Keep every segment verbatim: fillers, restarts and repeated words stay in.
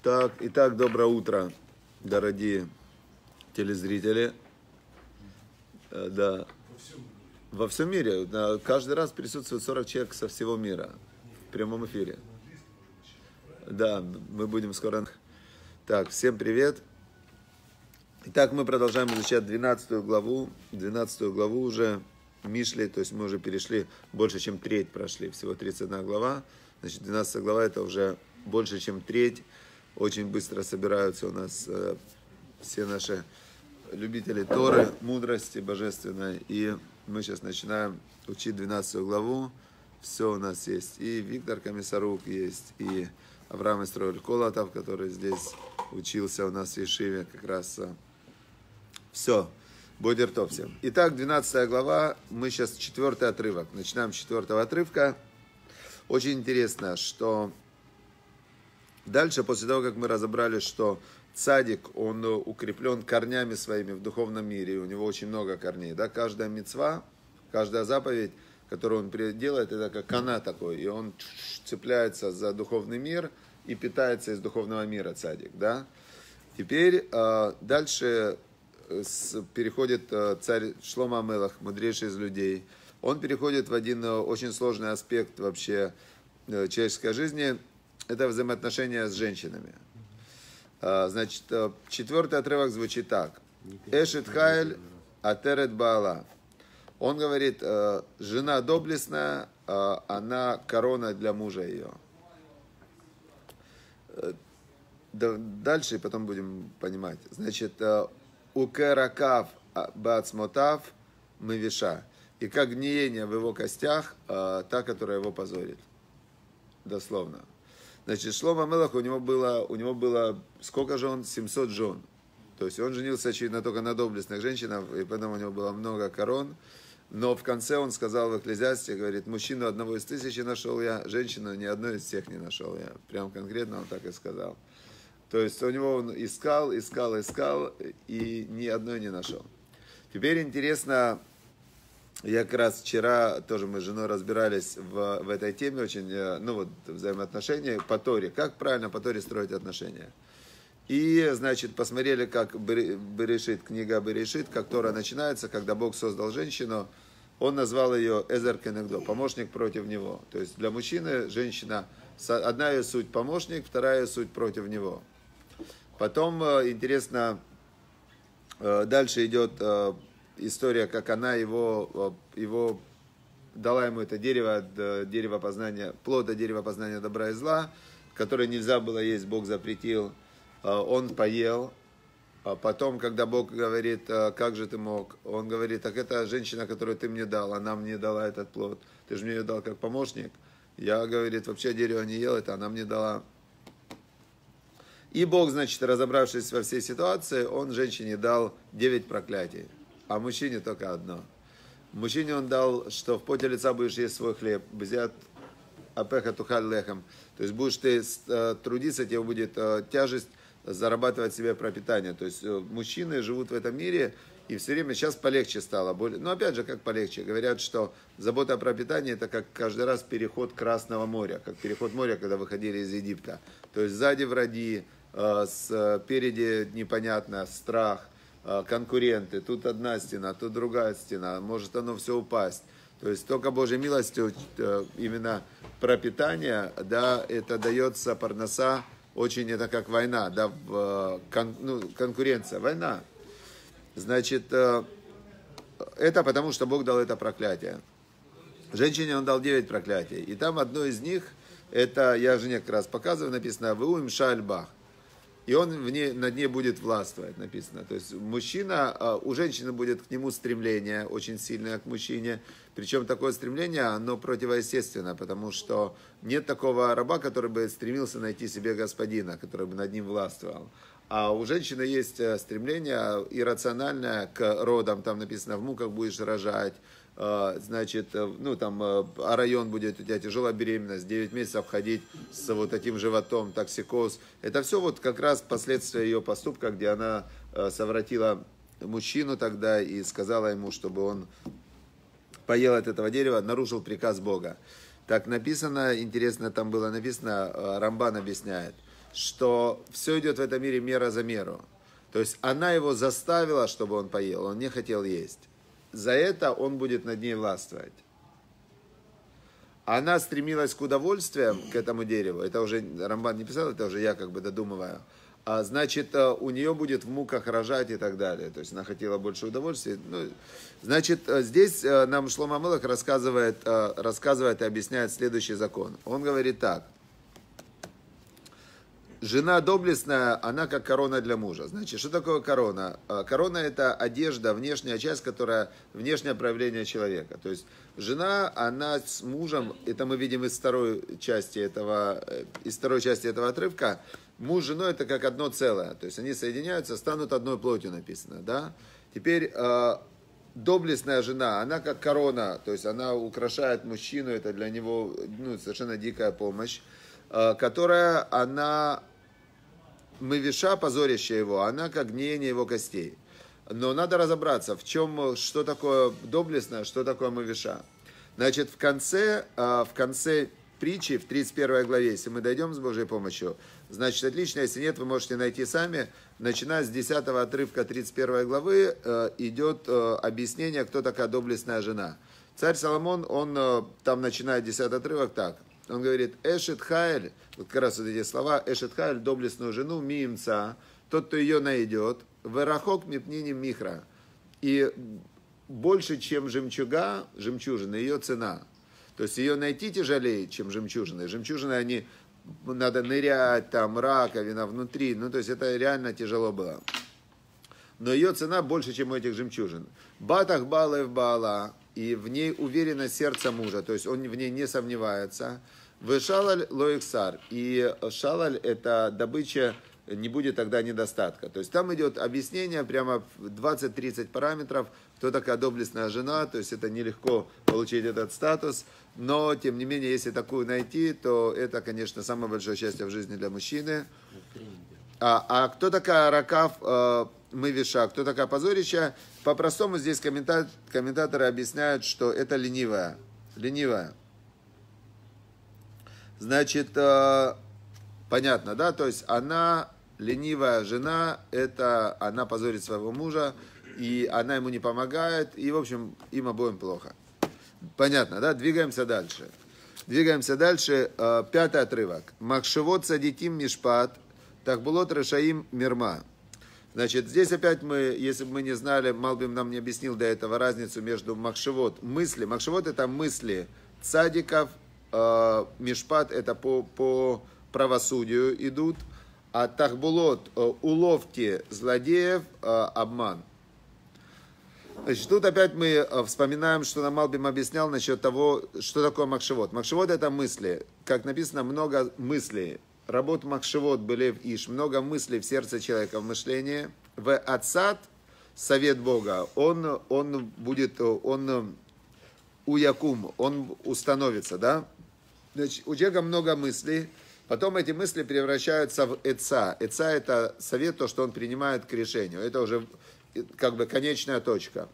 Так, итак, доброе утро, дорогие телезрители. Э, Да, во всем мире. Да, каждый раз присутствует сорок человек со всего мира в прямом эфире. Да, мы будем скоро... Так, всем привет. Итак, мы продолжаем изучать двенадцатую главу. двенадцатую главу уже Мишли, то есть мы уже перешли, больше чем треть прошли, всего тридцать одна глава. Значит, двенадцатая глава это уже больше чем треть. Очень быстро собираются у нас э, все наши любители Торы, мудрости божественной. И мы сейчас начинаем учить двенадцатую главу. Все у нас есть. И Виктор Комиссарук есть, и Авраам Исроэль Колотов, который здесь учился у нас в Ешиве как раз. Все. Бодер топ всем. Итак, двенадцатая глава. Мы сейчас четвертый отрывок. Начинаем с четвертого отрывка. Очень интересно, что дальше, после того, как мы разобрали, что цадик, он укреплен корнями своими в духовном мире, и у него очень много корней, да, каждая мицва, каждая заповедь, которую он делает, это как канат такой, и он цепляется за духовный мир и питается из духовного мира цадик, да. Теперь дальше переходит царь Шломо ха-Мелех, мудрейший из людей, он переходит в один очень сложный аспект вообще человеческой жизни. Это взаимоотношения с женщинами. Значит, четвертый отрывок звучит так. Эшет хайль атерет баала. Он говорит, жена доблестная, она корона для мужа ее. Дальше потом будем понимать. Значит, укеракав бацмотав мывиша. И как гниение в его костях, та, которая его позорит. Дословно. Значит, Шломо ха-Мелех, у него было, у него было, сколько же он? семьсот жен. То есть он женился, очевидно, только на доблестных женщинах, и поэтому у него было много корон. Но в конце он сказал в Экклезиасте, говорит, мужчину одного из тысячи нашел я, женщину ни одной из всех не нашел я. Прям конкретно он так и сказал. То есть у него он искал, искал, искал, и ни одной не нашел. Теперь интересно... Я как раз вчера, тоже мы с женой разбирались в, в этой теме, очень, ну вот, взаимоотношения по Торе. Как правильно по Торе строить отношения. И, значит, посмотрели, как Берешит, книга Берешит, как Тора начинается, когда Бог создал женщину, он назвал ее Эзер кенегдо, помощник против него. То есть для мужчины женщина, одна ее суть помощник, вторая ее суть против него. Потом, интересно, дальше идет... история, как она его, его дала ему это дерево, дерево познания, плода дерева познания добра и зла, которое нельзя было есть, Бог запретил. Он поел. Потом, когда Бог говорит, как же ты мог, он говорит, так это женщина, которую ты мне дал, она мне дала этот плод, ты же мне ее дал как помощник. Я, говорит, вообще дерево не ел, это она мне дала. И Бог, значит, разобравшись во всей ситуации, он женщине дал девять проклятий. А мужчине только одно. Мужчине он дал, что в поте лица будешь есть свой хлеб. Бзят апеха тухаль лехам. То есть будешь ты трудиться, тебе будет тяжесть зарабатывать себе пропитание. То есть мужчины живут в этом мире, и все время сейчас полегче стало. Более, но опять же, как полегче. Говорят, что забота о пропитании, это как каждый раз переход Красного моря. Как переход моря, когда выходили из Египта. То есть сзади враги, спереди непонятно, страх. Конкуренты, тут одна стена, тут другая стена, может оно все упасть. То есть только Божьей милостью именно пропитание, да, это дается парноса, очень это как война, да, в, кон, ну, конкуренция, война. Значит, это потому, что Бог дал это проклятие. Женщине он дал девять проклятий, и там одно из них, это, я жене как раз показываю, написано «Веуим шальбах». И он в ней, над ней будет властвовать, написано. То есть мужчина, у женщины будет к нему стремление, очень сильное к мужчине. Причем такое стремление, оно противоестественно, потому что нет такого раба, который бы стремился найти себе господина, который бы над ним властвовал. А у женщины есть стремление иррациональное к родам, там написано, в муках будешь рожать. Значит, ну там, а район будет у тебя тяжелая беременность, девять месяцев ходить с вот таким животом, токсикоз. Это все вот как раз последствия ее поступка, где она совратила мужчину тогда и сказала ему, чтобы он поел от этого дерева, нарушил приказ Бога. Так написано, интересно, там было написано, Рамбан объясняет, что все идет в этом мире мера за меру. То есть она его заставила, чтобы он поел, он не хотел есть. За это он будет над ней властвовать. Она стремилась к удовольствиям, к этому дереву. Это уже Рамбан не писал, это уже я как бы додумываю. А значит, у нее будет в муках рожать и так далее. То есть она хотела больше удовольствия. Ну, значит, здесь нам Шломо ха-Мелех рассказывает, рассказывает и объясняет следующий закон. Он говорит так. Жена доблестная, она как корона для мужа. Значит, что такое корона? Корона – это одежда, внешняя часть, которая внешнее проявление человека. То есть жена, она с мужем, это мы видим из второй части этого, из второй части этого отрывка, муж с женой – это как одно целое. То есть они соединяются, станут одной плотью, написано. Да? Теперь доблестная жена, она как корона, то есть она украшает мужчину, это для него ну, совершенно дикая помощь, которая, она, мывиша, позорящая его, она как гниение его костей. Но надо разобраться, в чем, что такое доблестное, что такое мывиша. Значит, в конце, в конце притчи, в тридцать первой главе, если мы дойдем с Божьей помощью, значит, отлично, если нет, вы можете найти сами. Начиная с десятого отрывка тридцать первой главы идет объяснение, кто такая доблестная жена. Царь Соломон, он там начинает десятый отрывок так. Он говорит, Эшет Хайль, вот как раз вот эти слова, Эшет Хайль, доблестную жену, мимца, тот, кто ее найдет, верахок мипниним михра, и больше, чем жемчуга, жемчужина, ее цена. То есть ее найти тяжелее, чем жемчужины. Жемчужины, они, надо нырять, там, раковина внутри, ну, то есть это реально тяжело было. Но ее цена больше, чем у этих жемчужин. Батах балев бала, и в ней уверено сердце мужа, то есть он в ней не сомневается. Вышалаль лоиксар, и шалаль это добыча, не будет тогда недостатка. То есть там идет объяснение, прямо двадцать-тридцать параметров, кто такая доблестная жена, то есть это нелегко получить этот статус, но тем не менее, если такую найти, то это, конечно, самое большое счастье в жизни для мужчины. А, а кто такая ракав э, мывиша, кто такая позорища? По-простому здесь комментаторы, комментаторы объясняют, что это ленивая. Ленивая. Значит, э, понятно, да? То есть она, ленивая жена, это она позорит своего мужа, и она ему не помогает, и, в общем, им обоим плохо. Понятно, да? Двигаемся дальше. Двигаемся дальше. Э, пятый отрывок. Махшевот садитим мишпат. Тахбулот решаим мирма. Значит, здесь опять мы, если бы мы не знали, Малбим нам не объяснил до этого разницу между махшевот, мысли. Махшевот это мысли цадиков, э, мишпат это по, по правосудию идут, а тахбулот, э, уловки злодеев, э, обман. Значит, тут опять мы вспоминаем, что нам Малбим объяснял насчет того, что такое махшевот. Махшевот это мысли. Как написано, много мыслей. Работ махшевот были в иш, много мыслей в сердце человека, в мышлении. В ацат, совет Бога, он, он будет, он уякум, он установится, да? Значит, у человека много мыслей, потом эти мысли превращаются в эца. Эца это совет, то, что он принимает к решению. Это уже как бы конечная точка.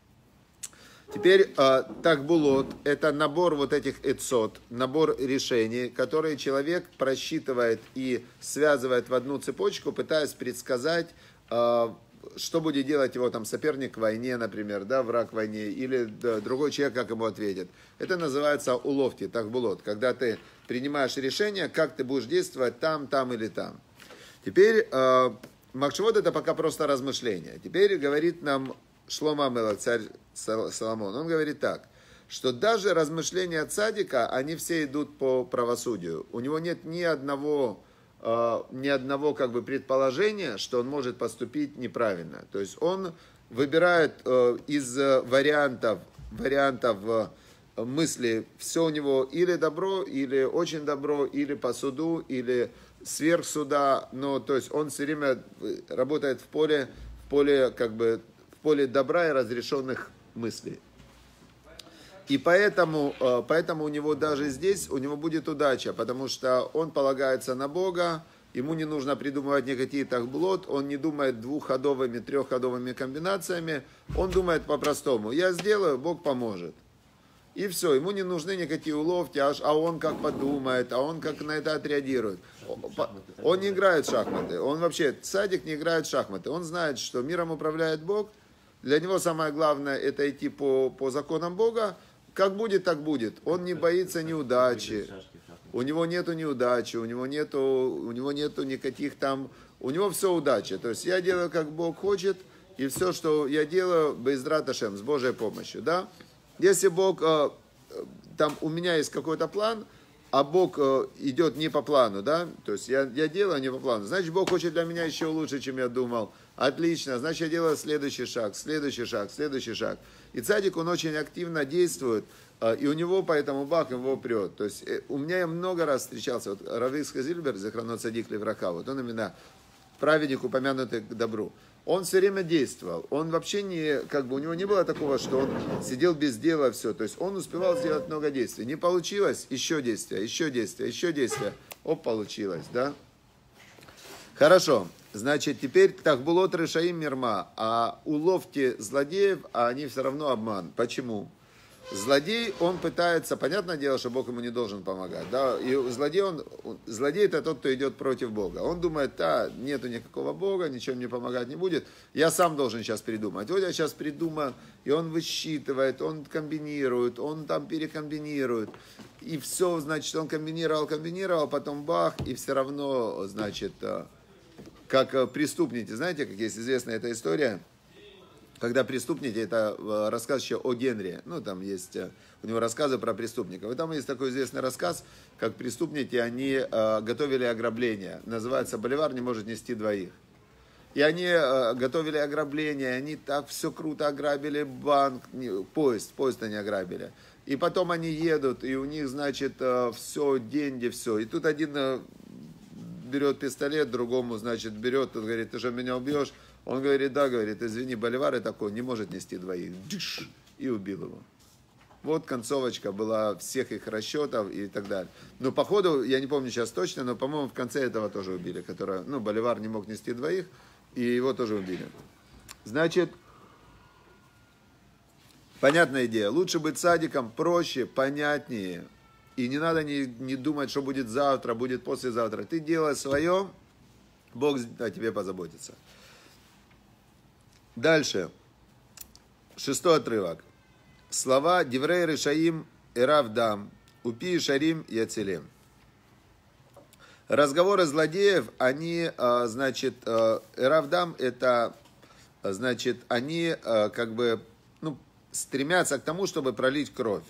Теперь э, тахбулот – это набор вот этих эцот, набор решений, которые человек просчитывает и связывает в одну цепочку, пытаясь предсказать, э, что будет делать его там соперник в войне, например, да, враг в войне, или да, другой человек, как ему ответит. Это называется уловки, тахбулот, когда ты принимаешь решение, как ты будешь действовать там, там или там. Теперь э, махшевот – это пока просто размышление. Теперь говорит нам Шломо ха-Мелех, царь Соломон, он говорит так, что даже размышления цадика, они все идут по правосудию. У него нет ни одного, э, ни одного как бы предположения, что он может поступить неправильно. То есть он выбирает э, из вариантов, вариантов э, мысли, все у него или добро, или очень добро, или по суду, или сверх суда. Но, то есть он все время работает в поле, в поле как бы в поле добра и разрешенных мыслей. И поэтому, поэтому у него даже здесь, у него будет удача, потому что он полагается на Бога, ему не нужно придумывать никакие тахбулот, он не думает двухходовыми, трехходовыми комбинациями, он думает по-простому, я сделаю, Бог поможет. И все, ему не нужны никакие уловки, аж, а он как подумает, а он как на это отреагирует. Он не играет в шахматы, он вообще, цадик не играет в шахматы. Он знает, что миром управляет Бог. Для него самое главное это идти по, по законам Бога. Как будет, так будет. Он не боится неудачи. У него нету неудачи, у него нету, у него нету никаких там... У него все удача. То есть я делаю, как Бог хочет, и все, что я делаю, Бейзрат Ашем, с Божьей помощью. Да? Если Бог... Там у меня есть какой-то план, а Бог идет не по плану, да? То есть я, я делаю не по плану. Значит, Бог хочет для меня еще лучше, чем я думал. Отлично. Значит, я делаю следующий шаг, следующий шаг, следующий шаг. И цадик, он очень активно действует, и у него поэтому бах его прет. То есть у меня я много раз встречался, вот Рав Ицхак Зильбер, Зихроно цадик левраха, вот он именно праведник, упомянутый к добру. Он все время действовал. Он вообще не, как бы у него не было такого, что он сидел без дела, все. То есть он успевал сделать много действий. Не получилось, еще действия, еще действия, еще действия. Оп, получилось, да? Хорошо. Значит, теперь Тахбулот Решаим Мирма, а уловки злодеев, а они все равно обман. Почему? Злодей, он пытается, понятное дело, что Бог ему не должен помогать, да, и злодей, он, злодей это тот, кто идет против Бога. Он думает, да, нету никакого Бога, ничего мне помогать не будет, я сам должен сейчас придумать. Вот я сейчас придумаю, и он высчитывает, он комбинирует, он там перекомбинирует, и все, значит, он комбинировал, комбинировал, потом бах, и все равно, значит, как преступники, знаете, как есть известная эта история, когда преступники, это рассказ еще о Генри, ну там есть у него рассказы про преступников, и там есть такой известный рассказ, как преступники, они э, готовили ограбление, называется «Боливар не может нести двоих». И они э, готовили ограбление, они так все круто ограбили банк, не, поезд, поезд они ограбили. И потом они едут, и у них, значит, э, все, деньги, все. И тут один э, берет пистолет, другому, значит, берет, он говорит, ты же меня убьешь? Он говорит, да, говорит, извини, Боливар такой не может нести двоих. Дыш, и убил его. Вот концовочка была всех их расчетов и так далее. Но походу, я не помню сейчас точно, но, по-моему, в конце этого тоже убили, которое, ну, Боливар не мог нести двоих, и его тоже убили. Значит, понятная идея. Лучше быть садиком проще, понятнее. И не надо не, не думать, что будет завтра, будет послезавтра. Ты делай свое, Бог о тебе позаботится. Дальше. Шестой отрывок. Слова Диврей Решаим Эравдам, Упи Шарим Яцелем. Разговоры злодеев, они, значит, Эравдам, это, значит, они как бы, ну, стремятся к тому, чтобы пролить кровь.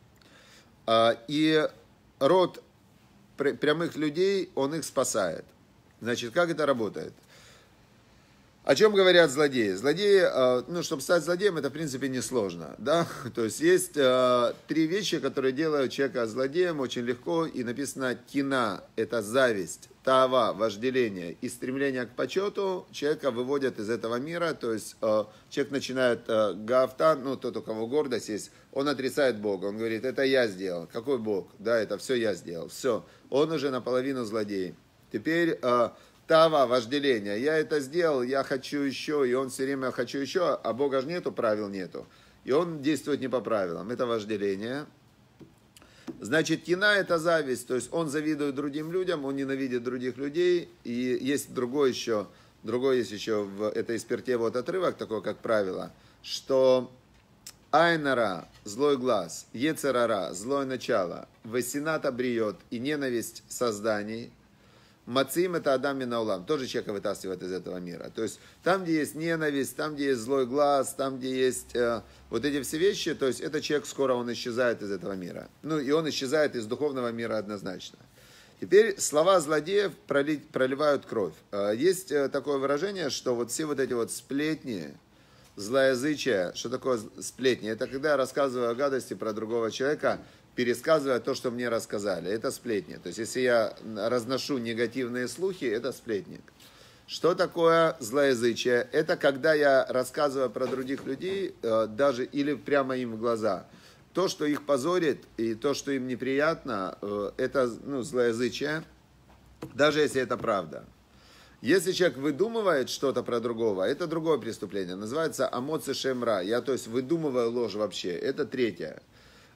И род прямых людей, он их спасает. Значит, как это работает? О чем говорят злодеи? Злодеи, ну, чтобы стать злодеем, это, в принципе, несложно, да? То есть, есть э, три вещи, которые делают человека злодеем очень легко, и написано кина, это зависть, тава, вожделение и стремление к почету, человека выводят из этого мира, то есть, э, человек начинает э, гафтан, ну, тот, у кого гордость есть, он отрицает Бога, он говорит, это я сделал, какой Бог? Да, это все я сделал, все, он уже наполовину злодей. Теперь... Э, Тава, вожделение. Я это сделал, я хочу еще, и он все время хочу еще, а Бога же нету, правил нету. И он действует не по правилам. Это вожделение. Значит, кина это зависть, то есть он завидует другим людям, он ненавидит других людей. И есть другой еще, другой есть еще, в этой сперте вот отрывок, такой как правило, что айнара, злой глаз, ецерара, злое начало, весината бриет и ненависть созданий, Мацим это Адам Минаулам, тоже человека вытаскивает из этого мира. То есть там, где есть ненависть, там, где есть злой глаз, там, где есть э, вот эти все вещи, то есть этот человек скоро он исчезает из этого мира. Ну и он исчезает из духовного мира однозначно. Теперь слова злодеев проли, проливают кровь. Э, есть э, такое выражение, что вот все вот эти вот сплетни, злоязычие, что такое сплетни? Это когда я рассказываю о гадости про другого человека, пересказывая то, что мне рассказали. Это сплетни. То есть, если я разношу негативные слухи, это сплетник. Что такое злоязычие? Это когда я рассказываю про других людей, даже или прямо им в глаза. То, что их позорит, и то, что им неприятно, это, ну, злоязычие, даже если это правда. Если человек выдумывает что-то про другого, это другое преступление. Называется амоци шемра. Я, то есть, выдумываю ложь вообще. Это третье.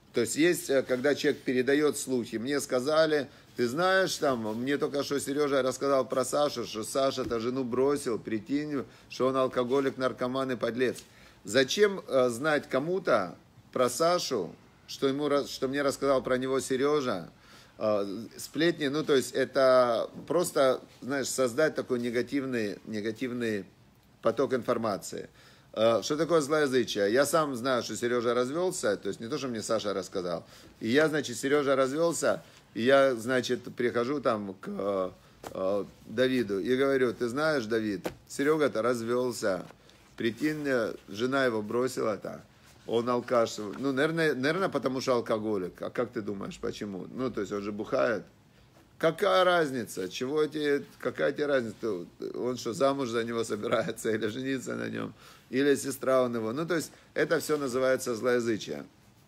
То есть есть, когда человек передает слухи. Мне сказали, ты знаешь, там, мне только что Сережа рассказал про Сашу, что Саша-то жену бросил, прикинь, что он алкоголик, наркоман и подлец. Зачем э, знать кому-то про Сашу, что, ему, что мне рассказал про него Сережа, э, сплетни, ну, то есть это просто, знаешь, создать такой негативный, негативный поток информации. Э, что такое злоязычие? Я сам знаю, что Сережа развелся, то есть не то, что мне Саша рассказал. И я, значит, Сережа развелся, и я, значит, прихожу там к э, э, Давиду и говорю, ты знаешь, Давид, Серега-то развелся. Прикинь, жена его бросила-то, он алкаш. Ну, наверное, наверное, потому что алкоголик. А как ты думаешь, почему? Ну, то есть он же бухает. Какая разница? Чего тебе, какая тебе разница? Он что, замуж за него собирается или жениться на нем? Или сестра он его? Ну, то есть это все называется злоязычие.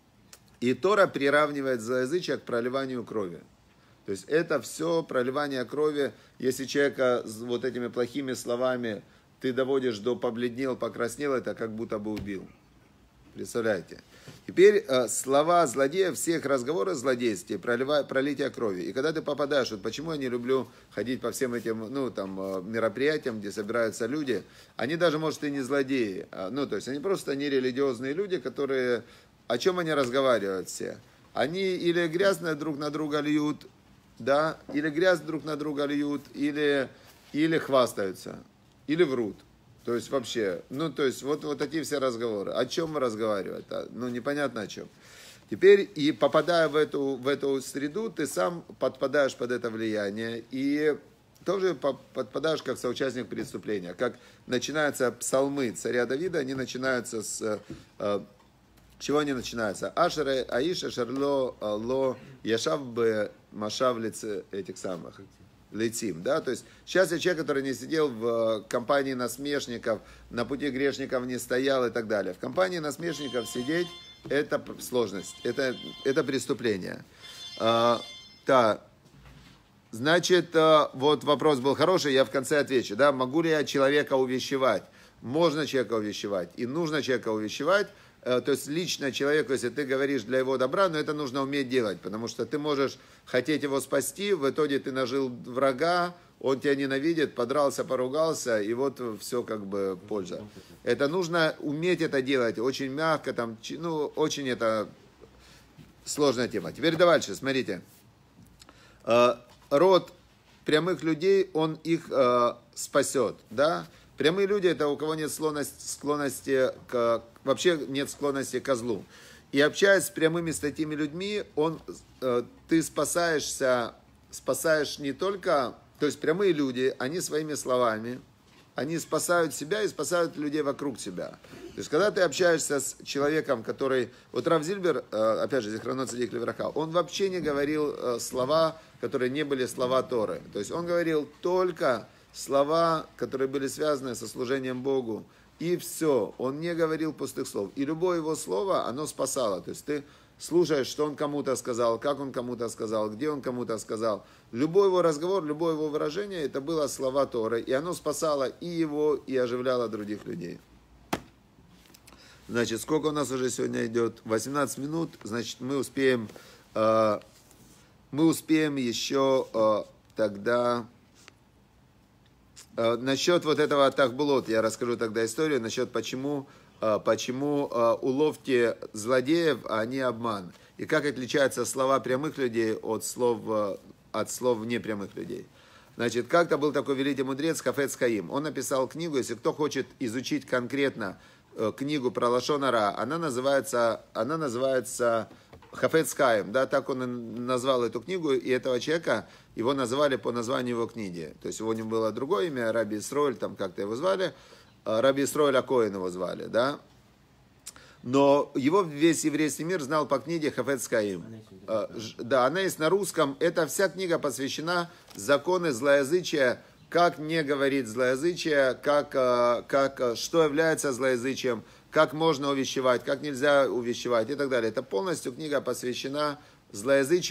И Тора приравнивает злоязычие к проливанию крови. То есть это все проливание крови, если человека вот этими плохими словами ты доводишь до побледнел, покраснел, это как будто бы убил. Представляете? Теперь э, слова злодея, всех разговоров злодействия, пролитие крови. И когда ты попадаешь, вот почему я не люблю ходить по всем этим, ну, там, мероприятиям, где собираются люди, они даже, может, и не злодеи, а, ну, то есть они просто нерелигиозные люди, которые, о чем они разговаривают все? Они или грязно друг на друга льют, да, или грязь друг на друга льют, или, или хвастаются. Или врут. То есть вообще, ну то есть вот, вот такие все разговоры. О чем разговаривать? Ну непонятно о чем. Теперь и попадая в эту, в эту среду, ты сам подпадаешь под это влияние и тоже подпадаешь как соучастник преступления. Как начинаются псалмы царя Давида, они начинаются с... Э, чего они начинаются? Ашер Аиша Шарло Ло Яшав Б Машавлиц этих самых. Летим, да, то есть счастье человека, который не сидел в компании насмешников, на пути грешников не стоял и так далее. В компании насмешников сидеть – это сложность, это, это преступление. А, да, значит, вот вопрос был хороший, я в конце отвечу, да, могу ли я человека увещевать? Можно человека увещевать и нужно человека увещевать. То есть лично человеку, если ты говоришь для его добра, но это нужно уметь делать, потому что ты можешь хотеть его спасти, в итоге ты нажил врага, он тебя ненавидит, подрался, поругался, и вот все как бы польза. Это нужно уметь это делать, очень мягко, там, ну, очень это сложная тема. Теперь дальше, смотрите. Род прямых людей, он их спасет, да? Прямые люди – это у кого нет склонности, склонности к, вообще нет склонности к злу. И общаясь с прямыми с такими людьми, он, э, ты спасаешься, спасаешь не только, то есть прямые люди, они своими словами, они спасают себя и спасают людей вокруг себя. То есть когда ты общаешься с человеком, который, вот Рав Зильбер, э, опять же, Зихронот Цадик Левраха, он вообще не говорил э, слова, которые не были слова Торы. То есть он говорил только слова, которые были связаны со служением Богу, и все, он не говорил пустых слов. И любое его слово, оно спасало. То есть ты слушаешь, что он кому-то сказал, как он кому-то сказал, где он кому-то сказал. Любой его разговор, любое его выражение, это было слова Торы, и оно спасало и его, и оживляло других людей. Значит, сколько у нас уже сегодня идет? восемнадцать минут, значит, мы успеем, э, мы успеем еще э, тогда... Насчет вот этого тахбулот, я расскажу тогда историю, насчет почему, почему уловки злодеев, а не обман. И как отличаются слова прямых людей от слов, от слов непрямых людей. Значит, как-то был такой великий мудрец Хафец Хаим. Он написал книгу, если кто хочет изучить конкретно книгу про лашон ара, она называется, она называется Хафец Хаим, да, так он назвал эту книгу, и этого человека, его называли по названию его книги. То есть у него было другое имя, Раби Исроэль, там как-то его звали, Раби Исроэль а-Коэн его звали, да. Но его весь еврейский мир знал по книге Хафец Хаим. Да, она есть на русском. Эта вся книга посвящена законы злоязычия, как не говорить злоязычие, как, как, что является злоязычием, как можно увещевать, как нельзя увещевать и так далее. Это полностью книга посвящена злоязычию.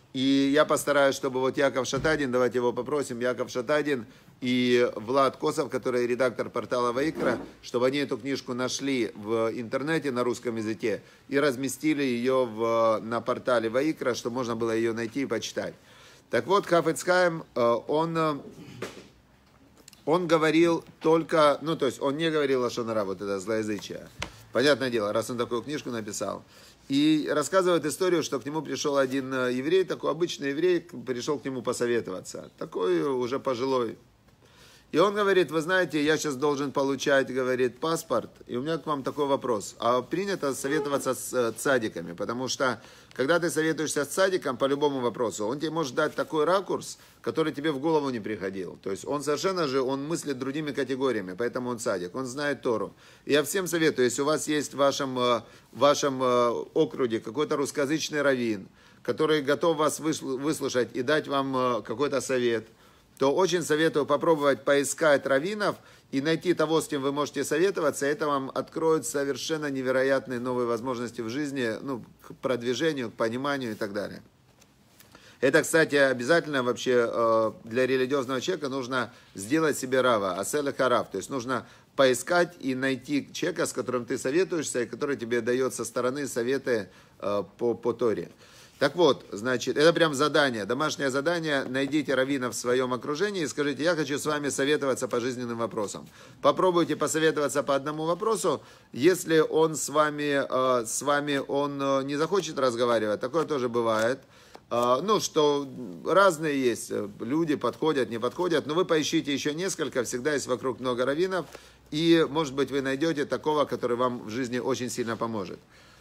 И я постараюсь, чтобы вот Яков Шатадин, давайте его попросим, Яков Шатадин и Влад Косов, который редактор портала Ваикра, чтобы они эту книжку нашли в интернете на русском языке и разместили ее в, на портале Ваикра, чтобы можно было ее найти и почитать. Так вот, Хафец Хаим, он, он говорил только, ну то есть он не говорил лашон ара, вот это злоязычие. Понятное дело, раз он такую книжку написал. И рассказывает историю, что к нему пришел один еврей, такой обычный еврей, пришел к нему посоветоваться. Такой уже пожилой. И он говорит, вы знаете, я сейчас должен получать, говорит, паспорт, и у меня к вам такой вопрос. А принято советоваться с цадиками, потому что, когда ты советуешься с цадиком по любому вопросу, он тебе может дать такой ракурс, который тебе в голову не приходил. То есть он совершенно же, он мыслит другими категориями, поэтому он цадик, он знает Тору. И я всем советую, если у вас есть в вашем, в вашем округе какой-то русскоязычный раввин, который готов вас выслушать и дать вам какой-то совет, то очень советую попробовать поискать раввинов и найти того, с кем вы можете советоваться. Это вам откроет совершенно невероятные новые возможности в жизни, ну, к продвижению, к пониманию и так далее. Это, кстати, обязательно вообще для религиозного человека нужно сделать себе рава, аселя харав. То есть нужно поискать и найти человека, с которым ты советуешься, и который тебе дает со стороны советы по, по Торе. Так вот, значит, это прям задание, домашнее задание. Найдите раввина в своем окружении и скажите, я хочу с вами советоваться по жизненным вопросам. Попробуйте посоветоваться по одному вопросу. Если он с вами, с вами он не захочет разговаривать, такое тоже бывает. Ну, что разные есть, люди подходят, не подходят, но вы поищите еще несколько, всегда есть вокруг много раввинов, и, может быть, вы найдете такого, который вам в жизни очень сильно поможет.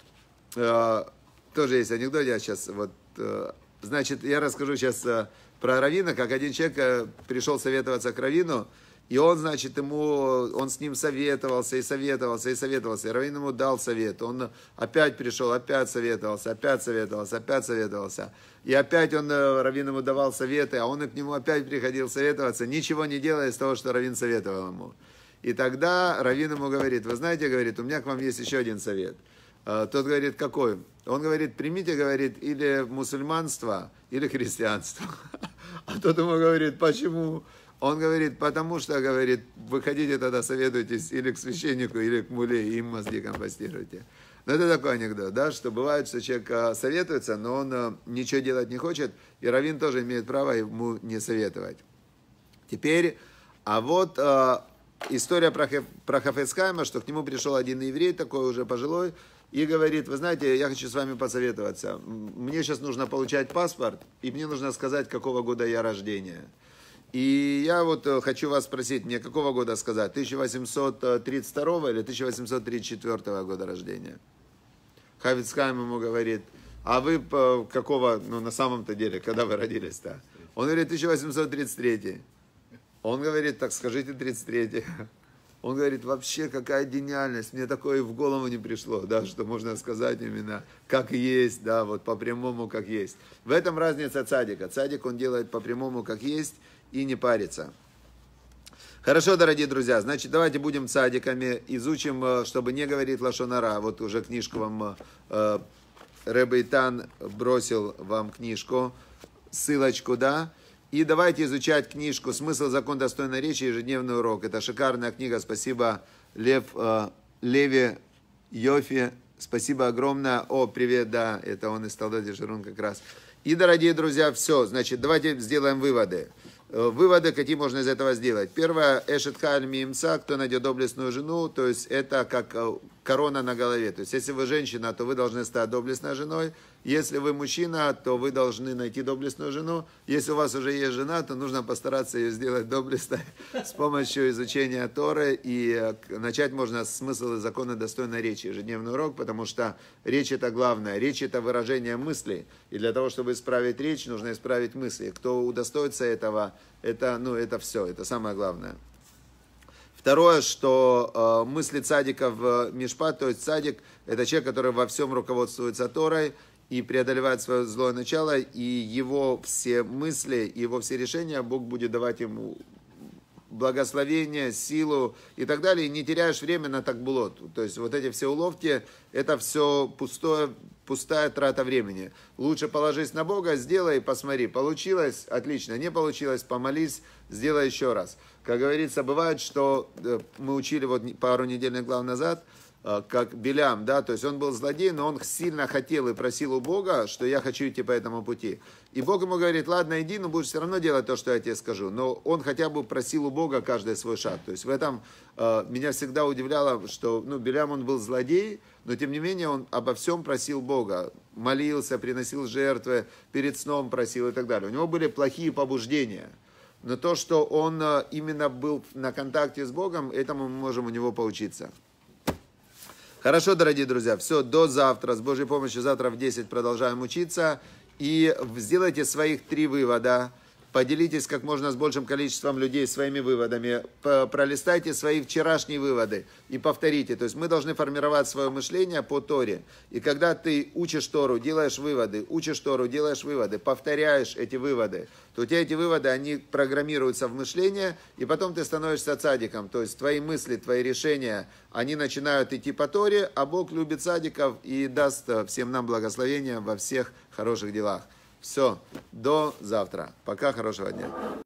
Тоже есть анекдот, я сейчас вот, значит, я расскажу сейчас про раввина, как один человек пришел советоваться к раввину, и он, значит, ему, он с ним советовался, и советовался, и советовался, и раввин ему дал совет, он опять пришел, опять советовался, опять советовался, опять советовался, и опять он, раввин ему давал советы, а он к нему опять приходил советоваться, ничего не делая из того, что раввин советовал ему. И тогда раввин ему говорит, вы знаете, говорит, у меня к вам есть еще один совет. Тот говорит, какой? Он говорит, примите, говорит, или мусульманство, или христианство. А тот ему говорит, почему? Он говорит, потому что, говорит, вы хотите тогда советуйтесь или к священнику, или к муле, и им мозги компостируйте. Но это такой анекдот, да, что бывает, что человек советуется, но он ничего делать не хочет, и раввин тоже имеет право ему не советовать. Теперь, а вот история про, про Хафец Хаима, что к нему пришел один еврей, такой уже пожилой, и говорит, вы знаете, я хочу с вами посоветоваться. Мне сейчас нужно получать паспорт, и мне нужно сказать, какого года я рождения. И я вот хочу вас спросить, мне какого года сказать, тысяча восемьсот тридцать второго или тысяча восемьсот тридцать четвёртого года рождения? Хафец Хаим ему говорит, а вы какого, ну на самом-то деле, когда вы родились-то? Он говорит, тысяча восемьсот тридцать третий. Он говорит, так скажите тридцать третий. Он говорит, вообще какая гениальность, мне такое в голову не пришло, да, что можно сказать именно как есть, да, вот по прямому как есть. В этом разница цадика. Цадик он делает по прямому как есть и не парится. Хорошо, дорогие друзья, значит, давайте будем цадиками, изучим, чтобы не говорить лашон ара. Вот уже книжку вам, э, Ребе Итан бросил вам книжку, ссылочку, да. И давайте изучать книжку «Смысл, закон достойной речи. Ежедневный урок». Это шикарная книга. Спасибо, Лев, э, Леви Йофи. Спасибо огромное. О, привет, да, это он из Талдоти Шарун как раз. И, дорогие друзья, все. Значит, давайте сделаем выводы. Выводы, какие можно из этого сделать. Первое, эшет халь мимца, кто найдет доблестную жену, то есть это как корона на голове. То есть если вы женщина, то вы должны стать доблестной женой. Если вы мужчина, то вы должны найти доблестную жену. Если у вас уже есть жена, то нужно постараться ее сделать доблестной с помощью изучения Торы. И начать можно с смысла закона достойной речи, ежедневный урок, потому что речь это главное. Речь это выражение мыслей. И для того, чтобы исправить речь, нужно исправить мысли. Кто удостоится этого, это, ну, это все, это самое главное. Второе, что э, мысли цадика в мишпат, то есть цадик, это человек, который во всем руководствуется Торой и преодолевает свое злое начало, и его все мысли, его все решения Бог будет давать ему благословение, силу и так далее, и не теряешь время на такбулот. То есть вот эти все уловки, это все пустое, пустая трата времени. Лучше положись на Бога, сделай и посмотри. Получилось? Отлично. Не получилось? Помолись, сделай еще раз. Как говорится, бывает, что мы учили вот пару недельных глав назад, как Билям, да, то есть он был злодей, но он сильно хотел и просил у Бога, что я хочу идти по этому пути. И Бог ему говорит, ладно, иди, но будешь все равно делать то, что я тебе скажу. Но он хотя бы просил у Бога каждый свой шаг. То есть в этом э, меня всегда удивляло, что, ну, Билям, он был злодей, но тем не менее он обо всем просил Бога. Молился, приносил жертвы, перед сном просил и так далее. У него были плохие побуждения. Но то, что он э, именно был на контакте с Богом, этому мы можем у него поучиться. Хорошо, дорогие друзья, все, до завтра. С Божьей помощью завтра в десять продолжаем учиться. И сделайте своих три вывода. Поделитесь как можно с большим количеством людей своими выводами. Пролистайте свои вчерашние выводы и повторите. То есть мы должны формировать свое мышление по Торе. И когда ты учишь Тору, делаешь выводы, учишь Тору, делаешь выводы, повторяешь эти выводы, то у тебя эти выводы, они программируются в мышление, и потом ты становишься цадиком. То есть твои мысли, твои решения, они начинают идти по Торе, а Бог любит цадиков и даст всем нам благословения во всех хороших делах. Все, до завтра. Пока, хорошего дня.